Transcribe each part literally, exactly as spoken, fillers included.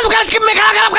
do cara que me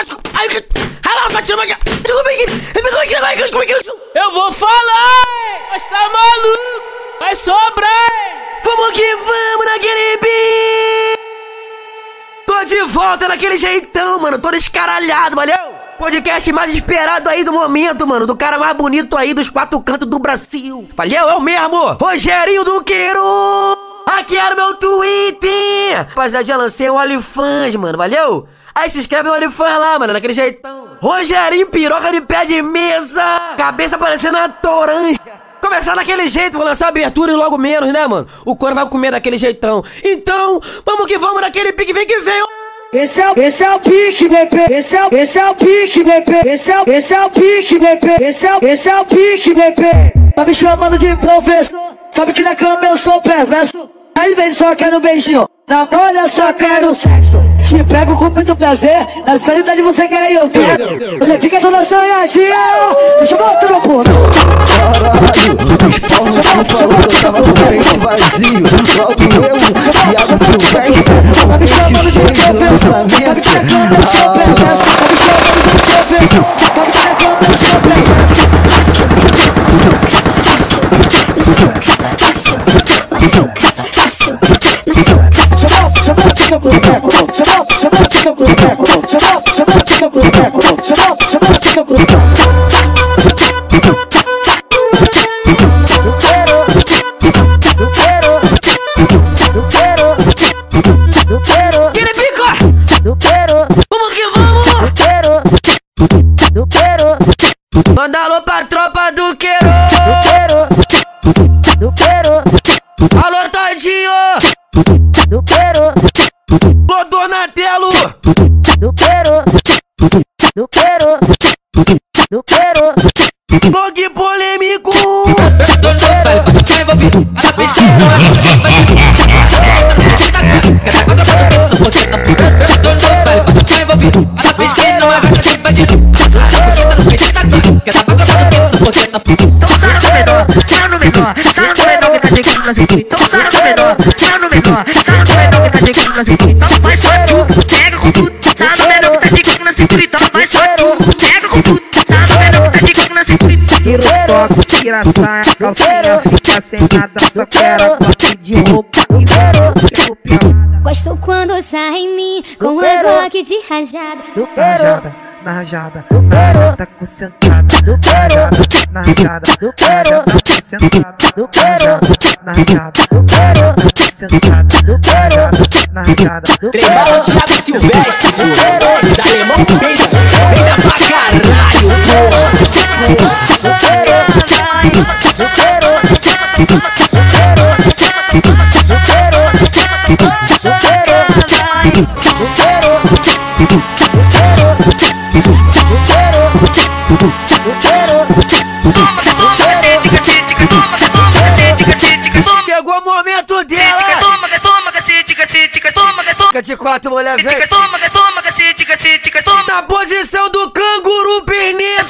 Eu vou falar, mas tá maluco, vai sobrar. Vamos que vamos naquele beat. Tô de volta naquele jeitão, mano, tô descaralhado, valeu? Podcast mais esperado aí do momento, mano, do cara mais bonito aí dos quatro cantos do Brasil. Valeu, é o mesmo, Rogerinho do Queiro. Aqui era o meu Twitter. Rapaziada, já lancei o OnlyFans, mano, valeu? Aí se inscreve no OnlyFans lá, mano, naquele jeitão. Rogerinho, piroca de pé de mesa, cabeça parecendo uma toranja. Começar daquele jeito, vou lançar a abertura e logo menos, né, mano? O couro vai comer daquele jeitão. Então, vamos que vamos naquele pique, vem que vem. Esse é, o, esse é o pique, bebê. Esse é, o, esse é o pique, bebê. Esse é, o, esse é o pique, bebê. Esse é, o, esse é o pique, bebê. Tá me chamando de professor. Sabe que na cama eu sou perverso. Às vezes só quero um beijinho. Na bolha só quero sexo. Te pego com muito prazer. Na realidade você quer e eu quero. Você fica toda sonhadinha. Deixa eu botar no pulo. Os palmos falou que eu tava com o peito vazio. Logo eu, Thiago Silvestre. Tá me chamando de professor. Sabe que na cama eu sou perverso. Tá me chamando de professor. Sabe que na cama eu sou perverso. Chama, chama, chama pro teco, chama, chama, chama pro teco, chama, chama, chama pro teco, chama, chama, chama pro teco. Eu quero, eu quero, eu quero, Aquele pica, eu quero, vamos que vamos. eu quero, eu quero, Manda alô pra tropa do Queiro. eu quero, eu quero, Alô, tadinho. eu quero, Ô, Donatello. eu quero, eu quero, eu quero. Blog polêmico. Então sai no menor, sai no menor, sai no menor que tá chegando no assim. Então sai no menor, sai no menor, sai no menor que tá chegando no assim. Então vai só tu, pega com tudo. Sai no menor que tá chegando na cintura. Então vai só tu, pega com tudo. Sai no menor que tá chegando na cintura. Tira o toque, tira a saia, calcinha, fica sem nada, só quero toque de roupa e você quer o pior. Gosto quando sai em mim com um rock de rajada. Na rajada, na rajada, na rajada concentrada. Na rajada, na rajada, na rajada concentrada. Na rajada, na rajada, na rajada concentrada. Na rajada, na rajada. Trembala o Thiago Silvestre, pô. Os alemão que beija, vem dar pra caralho, pô. Eu quero, eu quero, eu quero, eu quero, eu Chegou o momento dela. Fica de quatro, mulher, vem. Na posição do canguru perneta.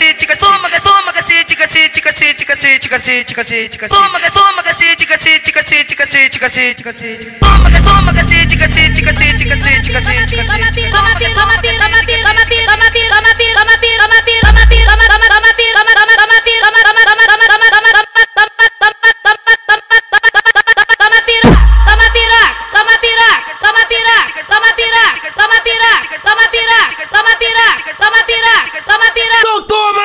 Então toma!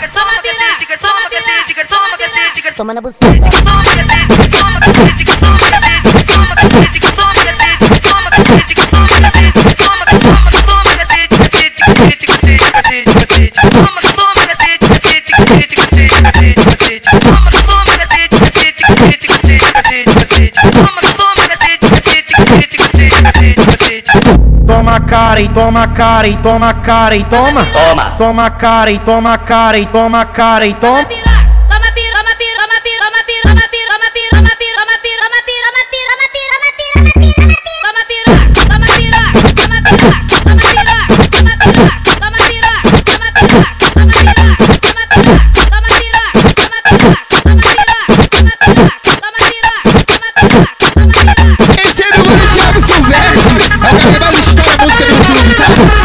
Toma na buceta. Toma cara e toma cara e toma cara e toma. Toma. Toma cara e toma cara e toma cara e toma. Esse é o Thiago Silvestre. É o cara que mais estoura a música no YouTube, tá?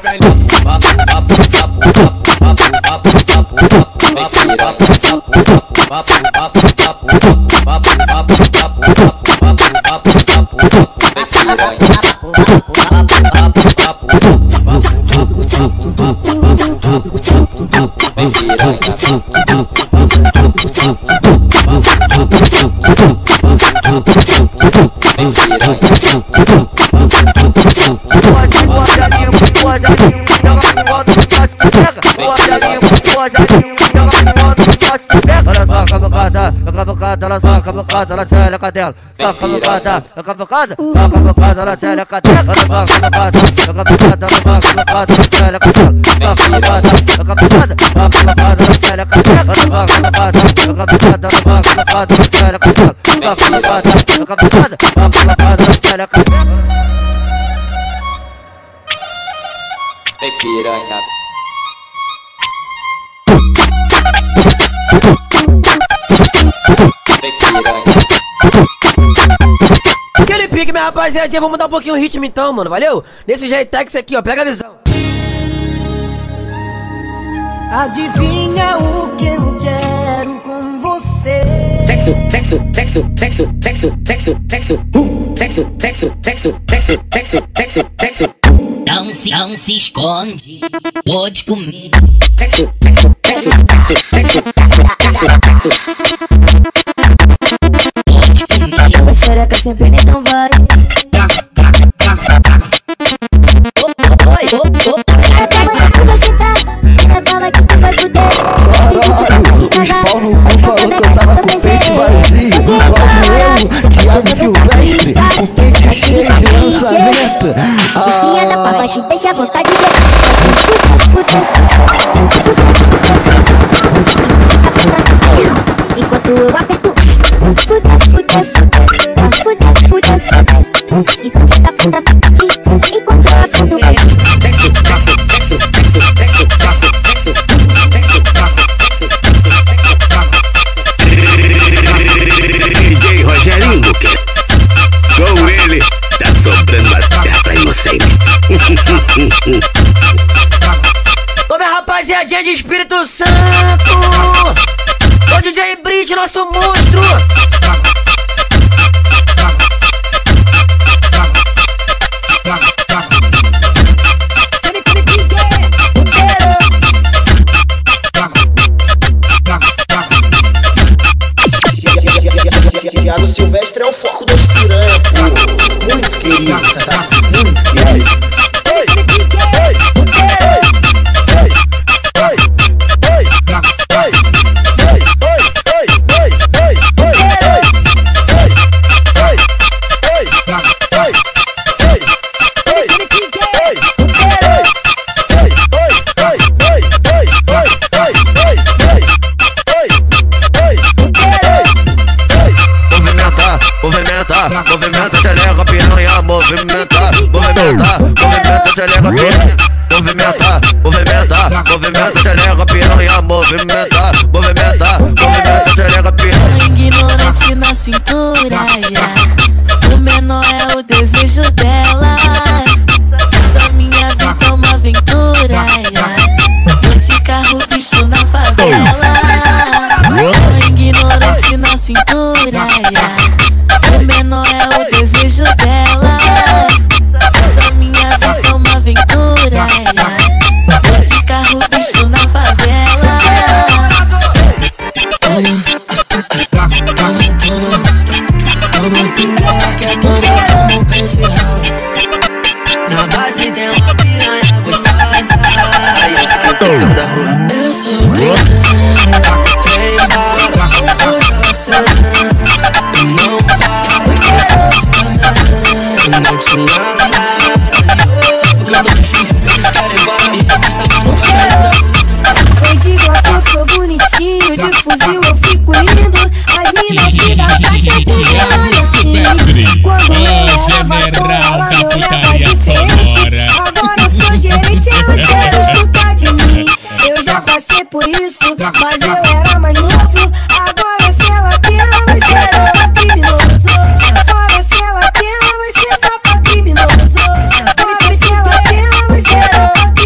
Ela saca a bocada, ela sai a cadela. Saca a bocada, saca a bocada, saca a bocada, ela sai a cadela. Ela saca a bocada, saca a bocada, ela saca a bocada, ela sai a cadela. Saca a bocada, saca a bocada, saca a bocada, ela sai a cadela. Ela saca a bocada, saca a bocada, ela saca a bocada, ela sai a cadela. Saca a bocada, saca a bocada, saca a bocada, ela sai a cadela. Vem piranha. Aquele pique, minha rapaziadinha, vamos mudar um pouquinho o ritmo então, mano, valeu? Desse jeitex aqui, ó, pega a visão. Adivinha o que eu quero com você? Sexo, sexo, sexo, sexo, sexo, sexo, sexo, uh, sexo, sexo, sexo, sexo, sexo, sexo, sexo. Não se, não se esconde, pode comer. Sexo, sexo, sexo, sexo, sexo, sexo, sexo, sexo. A xereca sempre então vai. Os pau no cu falou que eu tava com o peito vazio. Logo eu, Thiago Silvestre, com o peito cheio de lançamento. Cria da papa te deixa à vontade de enquanto eu aperto. Fuda, fuda, fuda, fuda, fuda, fuda. E você tá puta fuda, enquanto eu aperto mais. Sexo, sexo, sexo, sexo, sexo, sexo, sexo, D J Rogerinho Duque. Com ele, tá sobrando até pra inocente. Ô minha rapaziadinha de Espírito Santo, ô D J Brit, nosso monstro. Thiago Silvestre é o foco das piranha, pô. Muito querido, tá? Muito querido. Movimenta, acelera, piranha, movimenta, movimenta, movimenta, acelera, piranha, movimenta, movimenta, movimenta, acelera, piranha, movimenta, movimenta, movimenta, acelera, piranha. Ignorante na cintura, yeah. O menor é o desejo delas. Essa minha vida é uma aventura, yeah. Vou de carro, bicho na favela. Ignorante na cintura, yeah. O menor é o desejo delas. Essa minha vida é uma aventura, yeah. Vou de carro, bicho na favela. Toma, toma, toma, toma pipoca que é toda como um peixe ralo. Na base tem uma piranha gostosa. Eu sou o trem, trem bala, hoje ela cena. E não fala que eu sou eu não tinha nada. Só porque eu tô difícil, eles querem embora. E revista mas não vai nada. Eu digo que eu sou bonitinho, de fuzil eu fico lindo. As minas que dá caixa que me assim. Quando eu era vatora, ela me olhava diferente. Agora eu sou gerente, elas querem escutar de mim. Eu já passei por isso, mas eu era mais novo. Agora se ela quer, vai ser uma criminoso. Agora se ela quer, vai ser uma criminoso. Agora se ela quer, vai ser uma criminoso.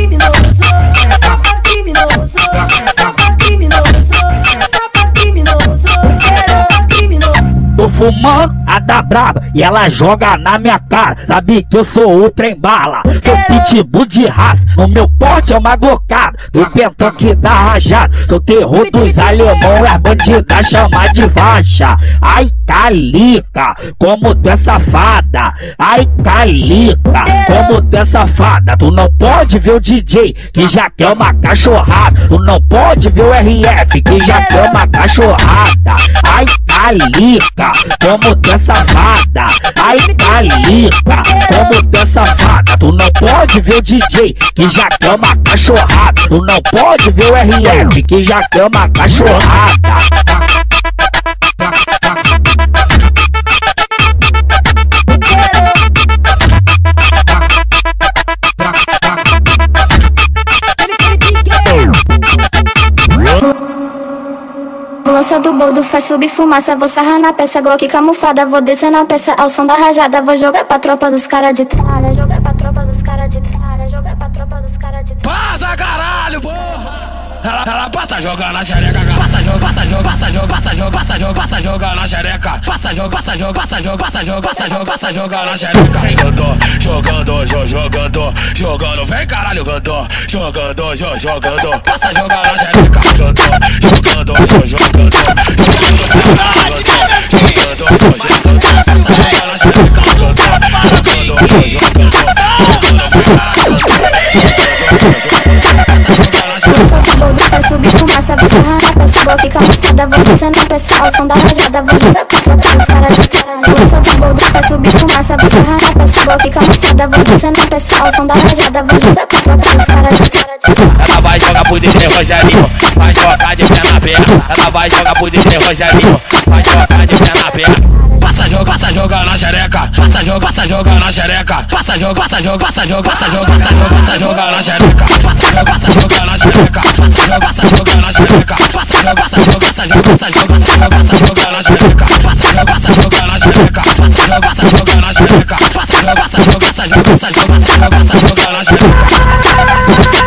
fumando a da braba e ela joga na minha cara. Sabe que eu sou o trem bala, sou pitbull de raça, o meu porte é uma glocada, do pentão que dá rajada. Sou terror dos alemão, é bandida chama de faixa. Ai calica, como tu é safada. Ai calica, como tu é safada. Tu não pode ver o D J que já quer uma cachorrada. Tu não pode ver o R F que já quer uma cachorrada. Ai calica, como tu é safada. Ai calica, como tu é safada. Tu não pode ver o D J que já quer uma cachorrada. Tu não pode ver o R F que já quer uma cachorrada. Lança do boldo faz subir fumaça. Vou sarrar na peça, Glock camuflada. Vou descer na peça ao som da rajada. Vou jogar pra tropa dos cara de tralha. Jogar pra tropa dos cara de tralha. Jogar pra tropa dos cara de tralha. Passa caralho, porra! Ela, ela passa jogando na xereca, passa jogo, passa jogo, passa jogo, passa jogo, passa jogo, passa jogando na xereca, passa jogo, passa jogo, passa jogo, passa jogo, passa jogo, passa jogando na xereca. Vem cantor, jogando, jo, jogando, jogando, vem caralho cantor, jogando, jo, jogando, passa jogando na xereca, cantor, jogando, jo, jogando, jogando, vem caralho cantor, jogando, jo, jogando, passa jogando na xereca, cantor, jogando, jo, jogando, jogando, vem caralho cantor, jogando, jo, jogando, passa jogando na xereca. Faz subir fumaça, vou sarrar na peça, Glock camuflada. Vou descer na peça ao som da rajada. Vou jogar pra tropa dos cara de caralho. Lança do boldo faz subir fumaça, vou sarrar na peça, Glock camuflada. Vou descer na peça ao som da rajada. Vou jogar pra tropa dos cara de caralho. Ela vai jogar pro D J Rogerinho, vai jogar de pé na perna. Ela vai jogar pro D J Rogerinho, vai jogar de pé na perna. Passa jogo, passa jogando na xereca, passa jogo, passa jogando na xereca, passa jogo, passa jogo, passa jogo, passa jogo, passa jogo, passa jogando na xereca, passa jogo, passa jogando na xereca, passa jogo, passa jogando na xereca, passa jogo, passa jogo, passa jogo, passa jogo, passa jogo, passa jogando na xereca, passa jogo, passa jogando na xereca, passa jogo, passa jogando na xereca, passa jogo, passa jogo, passa jogo, passa jogo, passa jogo, passa jogando na xereca.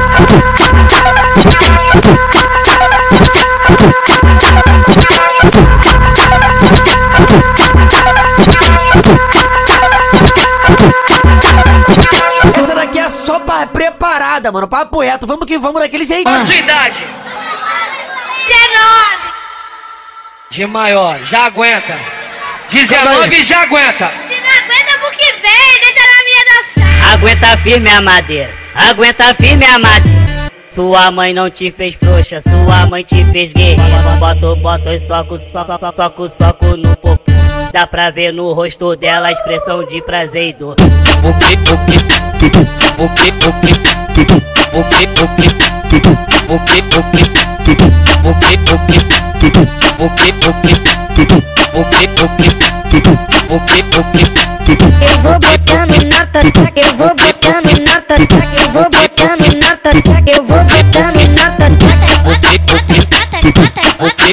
Essa daqui é só pra preparada, mano. Papo reto, vamos que vamos daquele jeito. Qual a sua idade? dezenove. De maior, já aguenta. dezenove já aguenta. Se não aguenta pro que vem, deixa na minha dançar. Aguenta firme a madeira, aguenta firme a madeira. Sua mãe não te fez frouxa, sua mãe te fez guerreira. Bota, bota e soco, soco, soco, soco no popô. Dá pra ver no rosto dela a expressão de prazer e dor. Buque, buque, buque, buque, buque, buque, buque, buque, buque, buque, buque, buque, buque. Eu vou botando na tataca, eu vou botando na tataca, eu vou botando na tataca, eu vou botando na tataca. Buque, buque, buque, buque,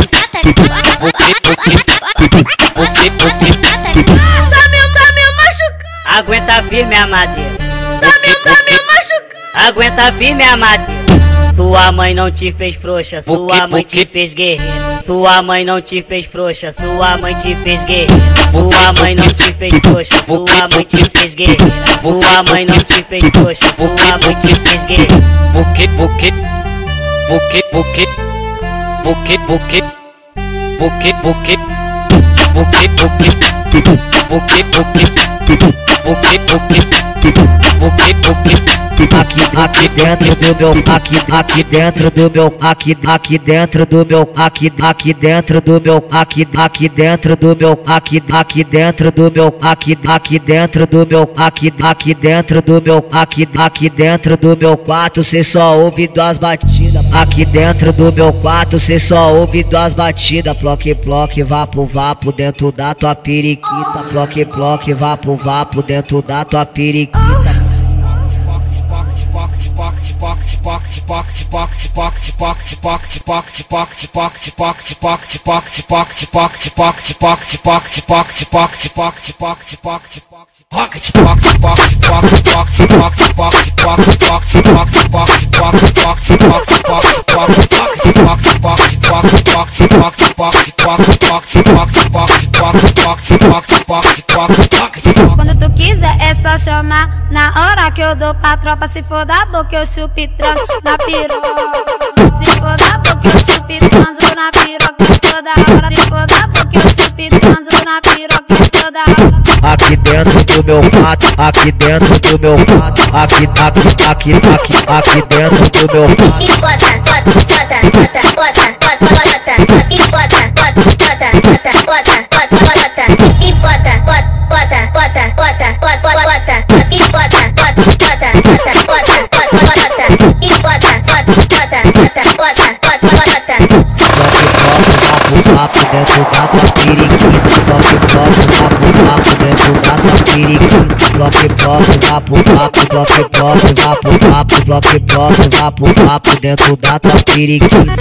buque, buque, buque. Tá me, tá me machucando. Aguenta firme a madeira, Tá me, tá me machucando. aguenta firme a madeira. Sua mãe não te fez frouxa, sua mãe te fez guerreira. Sua mãe não te fez frouxa, sua mãe te fez guerreira. Sua mãe não te fez frouxa, sua mãe te fez guerreira. Sua mãe não te fez frouxa, sua mãe te fez guerreira. Buque, buque, buque, buque, buque, buque, buque, buque, buque, buque, buque, buque, buque, buque, buque. Aqui, aqui dentro do meu, aqui, aqui dentro do meu, aqui, aqui dentro do meu, aqui, aqui dentro do meu, aqui, aqui dentro do meu, aqui, aqui dentro do meu, aqui, aqui dentro do meu, aqui, aqui dentro do meu, aqui, aqui dentro do meu quarto, cê só ouve duas batidas. Aqui dentro do meu quarto, cê só ouve duas batidas. Ploque, ploque, vapo, vapo dentro da tua periquita. Ploque, ploque, vapo, vapo dentro da tua periquita. Rocket, Quando tu quiser é só chamar. Na hora que eu dou pra tropa. Se for da boca eu chupo e transo na piroca. Se for da boca eu chupo e transo na piroca toda hora. Se for da boca eu chupo e transo na piroca toda hora. Aqui dentro do meu pato, aqui dentro do meu pato, aqui, aqui, aqui, aqui, aqui dentro do meu pato. E bota, bota, bota, bota, bota, bota, bota, e bota, bota, bota, bota, bota, bota, bota, e bota, bota, bota, bota, bota, bota, bota, e bota, bota, bota, bota, bota, bota, e bota, bota, bota, bota, bota, bota, bota. Papo dentro da tua periquita, bloque, bloque, papo, papo dentro da tua periquita, bloque, bloque, papo, papo, bloque, bloque, papo, papo, bloque, bloque, papo, papo dentro da tua periquita.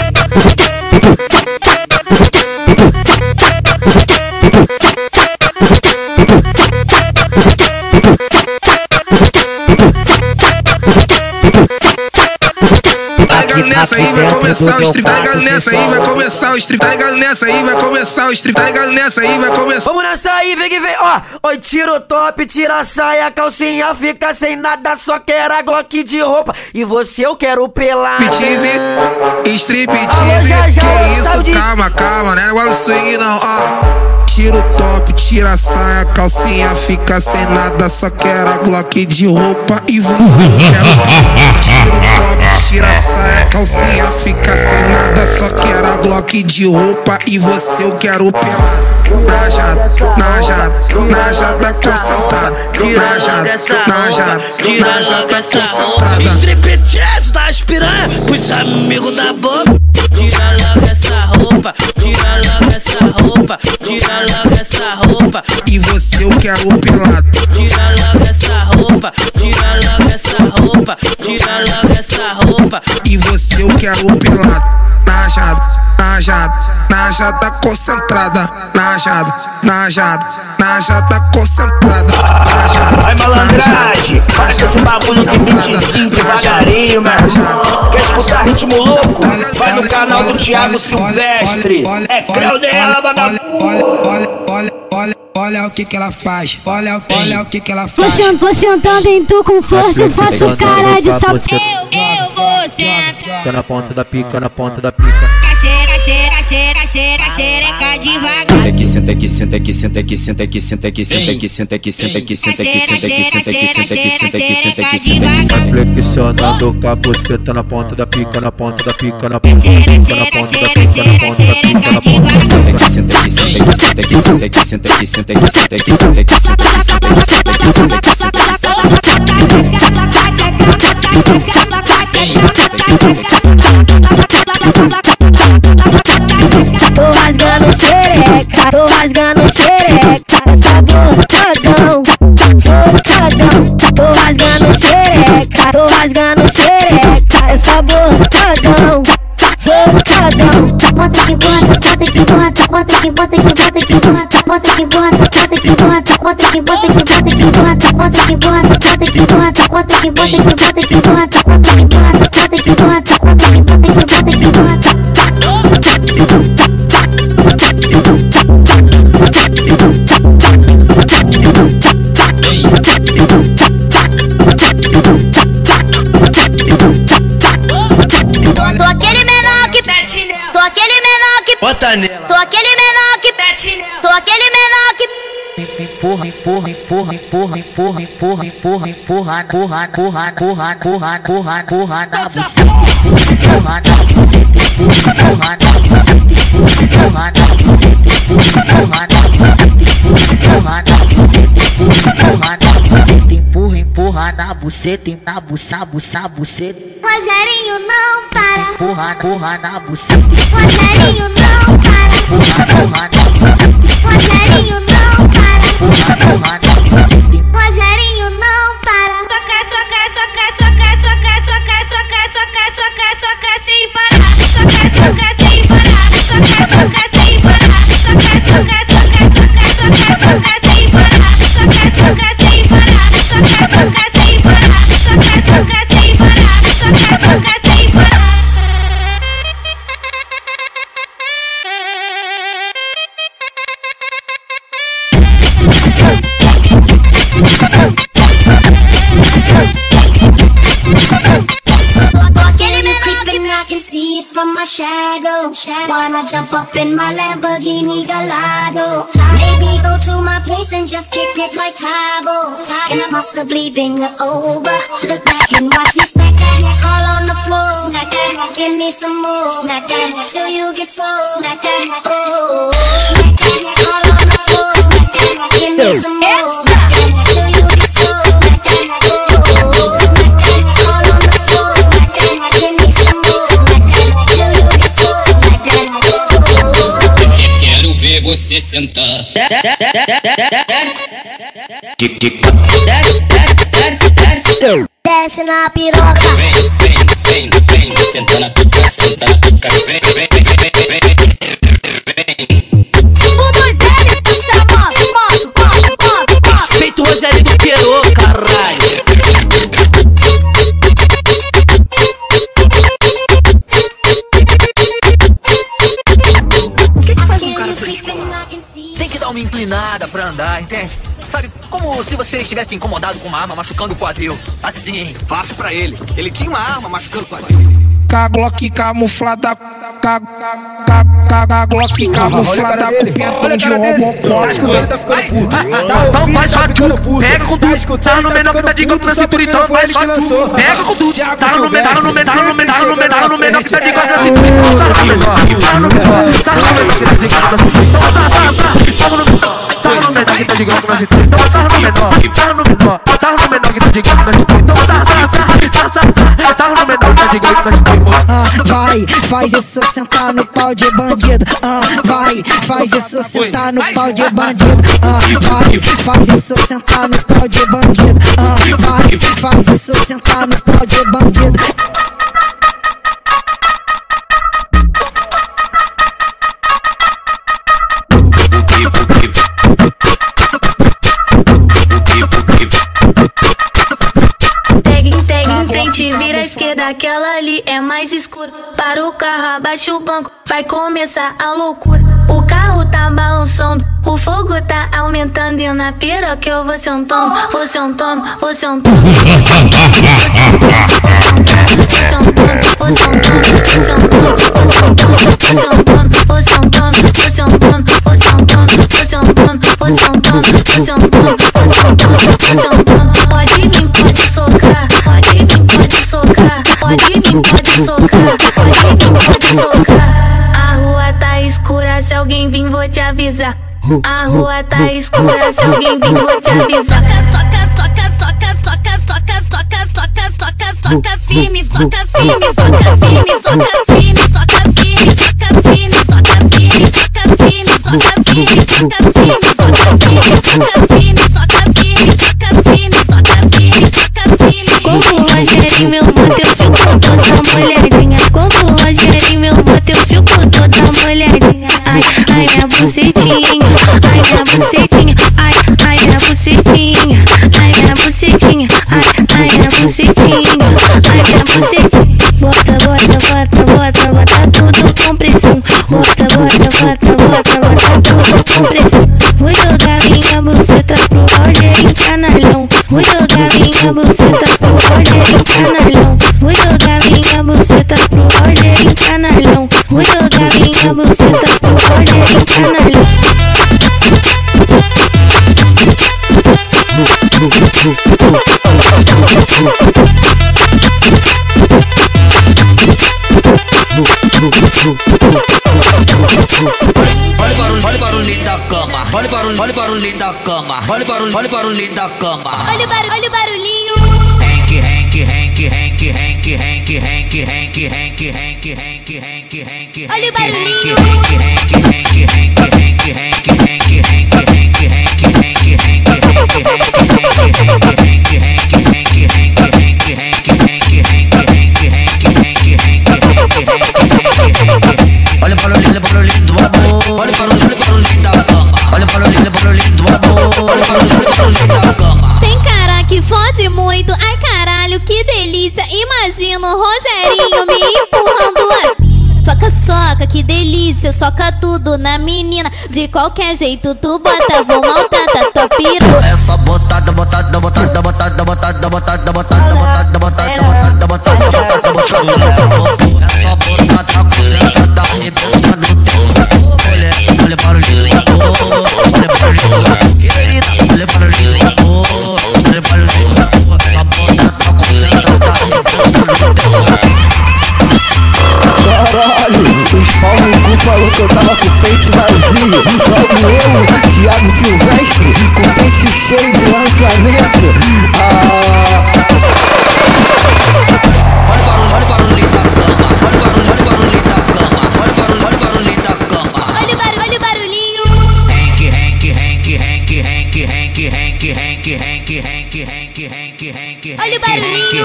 Tá ligado nessa aí, vai começar o strip. Tá ligado nessa aí, vai começar o strip. Tá ligado nessa aí, vai começar o strip. Tá ligado nessa aí, vai começar. Vamos nessa aí, vem que vem, ó. Oi, tira o top, tira a saia, a calcinha fica sem nada, só quero a Glock de roupa. E você eu quero pelado. Striptease, striptease, que isso, de... calma, calma, né? Não é o swing não, ó. Tira o top, tira a saia, a calcinha fica sem nada, só quero a Glock de roupa. E você eu quero pelado. Tira o top, tira a saia, a calcinha fica sem nada, só quero a Glock de roupa. E você eu quero pelado. Na jada, na jada, na jada concentrada. Na jada, na jada, na jada concentrada. Striptease das piranha, os amigos da boca. Tira logo essa roupa, tira logo essa roupa, tira logo essa roupa. E você eu quero pelado. Tira logo essa roupa, tira logo essa roupa, tira logo essa roupa. E você eu quero pelado. Na jada, na jada, na jada concentrada. Na jada, na jada, na jada concentrada. Vai malandragem, faz esse bagulho de beatzinho devagarinho, meu irmão. Quer escutar ritmo louco? Vai no canal do Thiago Silvestre. É creu nela, vagabundo. Olha, olha, olha, olha, olha o que que ela faz. Olha, olha o que que ela faz. Vou sentando em tu com força e faço cara de safado. Eu, eu vou sentar. Fica na ponta da pica, na ponta da pica. Cheira, cheira, cheira, cheira, xereca devagar. Senta aqui, senta aqui, senta aqui, senta aqui, senta aqui, senta aqui, senta aqui, senta aqui, senta aqui, senta aqui, senta aqui, senta aqui, senta aqui, senta aqui, senta aqui, senta aqui. Flexionando com a buceta na ponta da pica, na ponta da pica, na ponta da pica, na ponta da pica, na ponta da pica, na ponta da pica. Senta aqui, senta aqui, senta aqui, senta aqui, senta aqui, senta aqui, senta aqui, senta aqui, senta aqui, senta aqui, senta aqui, senta aqui, senta Tô rasgando xereca, tô rasgando xereca, sabotadão, socadão. Tô rasgando xereca, tô rasgando xereca, sabotadão, socadão. Bota que bota, bota que bota, bota que bota que bota que bota, bota que bota, bota que bota, bota que bota que bota que bota, bota que bota, bota que bota, bota que bota que bota que bota, bota que bota, bota que bota, bota que bota que bota que bota. Tô aquele menor que pete nela. Tô aquele menor que bota nela. Tô aquele menor que pete nela. Tô aquele menor que empurra, empurra, empurra, empurra, empurra, empurra, empurra, empurra, empurra, empurra, empurra, empurra, empurra, empurra na buceta, empurra na buceta, empurra na buceta, empurra na buceta, empurra na buceta, empurra na buceta, empurra na buceta, empurra, empurra na buceta, na buça, buça, buceta. Rogerinho não para. Empurra, empurra na buceta. Rogerinho não para. Empurra, empurra na buceta. Rogerinho não para. Empurra, empurra na buceta. Rogerinho não para. Soca, soca, soca, soca, soca, soca, soca, soca, soca, soca sem parar. Soca, soca sem parar. Soca, soca sem parar. Soca, soca, soca, soca, soca, soca sem parar. Soca, soca sem parar. Soca, soca sem parar. Soca, soca sem parar. Soca, soca sem parar. see it from my shadow. Wanna jump up in my Lamborghini Gallardo. Maybe go to my place and just kick it like Tybo. It must have been over. Look back and watch me smack that all on the floor. Smack that, give me some more. Smack that till you get slow. Smack that, oh. Smack that all on the floor. Smack that, give me some more. Smack that till you get slow. Smack that, oh. Smack that all on the floor. Smack that, give me some more. Smack that till you get slow. Smack that, oh. Quero ver você sentar. Desce na piroca. Vem, vem, vem, senta na pica, senta na pica, vem, vem, vem, vem, vem. O dois L tá chamando, mano, mano, mano. Respeita o Rogério do Queiro, caralho. O que que faz um cara ser escolar? Tem que dar uma inclinada pra andar, entende? Sabe, como se você estivesse incomodado com uma arma machucando o quadril. Assim, fácil pra ele. Ele tinha uma arma machucando o quadril. Glock camuflada, Glock camuflada com pentão de robocop. Tá escutando, tá ficando puto. Então faz só tu, pega com tudo. Sarra no menor que tá de golpe na cintura, então faz só tu. Pega com tudo. Sarra no menor, sarra no menor, sarra no menor, sarra no menor, no menor que tá de golpe na cintura, então sarra no menor. Sarra no menor, sarra no menor que tá de golpe na cintura, então sarra, sarra, sarra. Sarra no menor, sarra no menor que tá de golpe na cintura, então sarra no menor. Sarra no menor, sarra no menor que tá de golpe na cintura, então sarra, sarra, sarra, sarra, sarra. Sarra no menor que tá de golpe na cintura. Vai, faz isso sentar no pau de bandido. Ah, vai, faz isso sentar no pau de bandido. Ah, vai, faz isso sentar no pau de bandido. Ah, vai, faz isso sentar no pau de bandido. Vira à esquerda, aquela ali é mais escura. Para o carro, abaixa o banco, vai começar a loucura. O carro tá balançando, o fogo tá aumentando. E na piroca eu vou sentando, vou sentando, vou sentando. Vou sentando, vou sentando, vou sentando, vou sentando, vou sentando, vou sentando, vou sentando, vou sentando, vou sentando, vou sentando, vou sentando. Pode vir, pode socar, pode vir, pode socar, pode vir, pode socar, pode vir, pode socar. A rua tá escura, se alguém vir vou te avisar. A rua tá escura, se alguém vir vou te avisar. Soca, soca, soca, soca, soca, soca, soca, soca, soca firme, soca firme, soca firme, soca firme, soca firme, soca firme, soca firme, soca firme, soca firme, soca firme, soca firme, soca firme, soca firme, soca firme, soca firme, soca firme. Como o Rogério meu moto eu fico toda molhadinha. Como o Rogério meu moto eu fico toda molhadinha. Ai, ai minha bucetinha, ai minha bucetinha, ai, ai minha bucetinha, ai minha bucetinha, ai, ai minha bucetinha, ai minha bucetinha. Bota, bota, bota, bota, bota tudo com pressão. Bota, bota, bota, bota, bota tudo com pressão. Vou jogar minha buceta pro Rogério canalhão. Vou jogar minha buceta pro Rogério canalhão. Vou jogar minha buceta pro Rogério canalhão. Vou jogar minha buceta pro Rogério canalhão. Olha o barulho, olha o barulhinho da cama. Olha o barulho, olha o barulhinho da cama. Olha o barulho, olha o barulhinho da cama. Olha o barulho, olha o barulhinho. Hank, Hank, Hank, Hank, Hank, Hank, Hank, Hank, Hank, Hank, Hank, Hank, Hank. Olha o barulhinho. Hank, Hank, Hank, Hank, Hank, Hank, Hank, Hank, Hank, Hank, Hank, Hank, olha o barulho, olha o barulho do amor. Olha o barulho, olha o barulho da cama. Olha o barulho, olha o barulho do amor. Olha o barulho, olha o barulho da cama. Tem cara que fode muito, ai caralho, que delícia. Imagina o Rogerinho me empurrando assim. Soca, soca, que delícia, soca tudo na menina. De qualquer jeito tu bota, vou maltratar tua piroca. Essa botada, botada, botada, botada, botada, botada, botada, botada, botada, botada, botada, botada, botada, botada. Essa botada. falou que eu tava com o peito vazio. Logo eu, Thiago Silvestre, com o peito cheio de lançamento. Ah. Olha o barulho da cama, olha o barulho, olha o barulho da cama, olha o barulho, olha o barulho da cama. Olha o barulho, olha o barulhinho. Henk, Henk, Henk, Henk, Henk, Henk, Henk, Henk, Henk, Henk, Henk, Henk, Henk. Olha o barulhinho.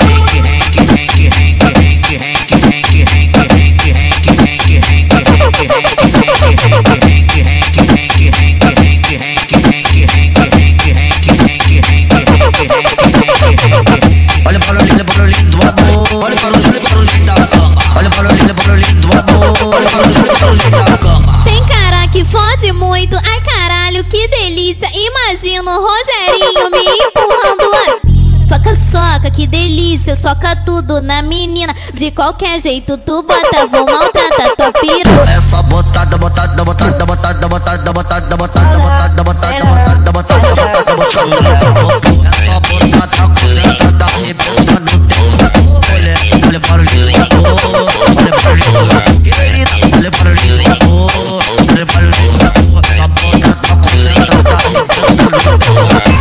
Olha o barulho, olha o barulho do amor. Olha o barulho, olha o barulho da cama. Olha o barulho, olha o barulho do amor. Olha o barulho, olha o barulho da cama. Tem cara que fode muito, ai caralho, que delícia. Imagina o Rogerinho me empurrando a... Soca, soca, que delícia, soca tudo na menina. De qualquer jeito tu bota, vou maltratar tua piroca. Essa botada, botada, botada, botada, botada, botada, botada, botada, botada, botada, botada, botada, botada. Essa botada concentrada, arrebenta no tempo. Olha, olha o barulho do amor, olha o barulho do amor, olha o barulho do amor, olha o barulho do amor. Essa botada concentrada, arrebenta no tempo.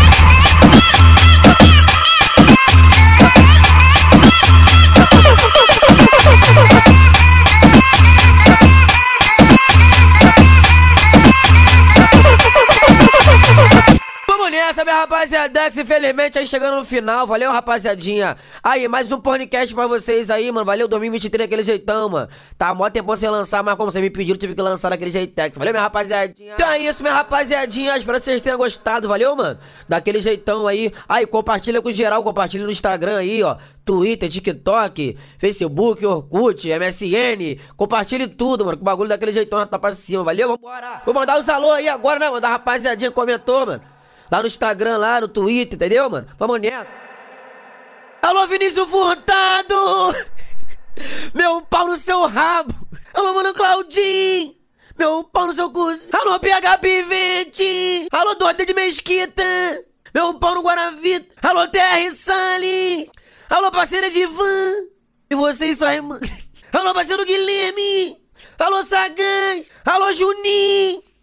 Essa minha rapaziada, infelizmente aí chegando no final, valeu rapaziadinha. Aí, mais um podcast pra vocês aí, mano, valeu dois mil e vinte e três daquele jeitão, mano. Tá mó tempo sem lançar, mas como vocês me pediram, tive que lançar daquele jeitex. Valeu minha rapaziadinha. Então é isso minha rapaziadinha, espero que vocês tenham gostado, valeu mano? Daquele jeitão aí, aí compartilha com geral, compartilha no Instagram aí, ó. Twitter, TikTok, Facebook, Orkut, M S N. Compartilhe tudo, mano, que o bagulho daquele jeitão tá pra cima, valeu? Vambora. Vou mandar os alô aí agora, né, mano, da rapaziadinha que comentou, mano. Lá no Instagram, lá no Twitter, entendeu, mano? Vamos nessa. Alô, Vinícius Furtado! Meu pau no seu rabo! Alô, mano, Claudinho! Meu pau no seu cozinho! Alô, P H Pivete! Alô, Dorte de Mesquita! Meu pau no Guaravita! Alô, T R Sally! Alô, parceira de Van! E vocês só... Alô, parceiro Guilherme! Alô, Sagaz! Alô, Juninho!